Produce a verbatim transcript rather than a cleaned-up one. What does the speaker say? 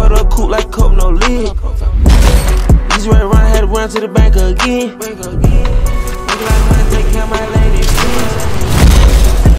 filled up coupe like cup, no lid. These right around, had to run to the bank again.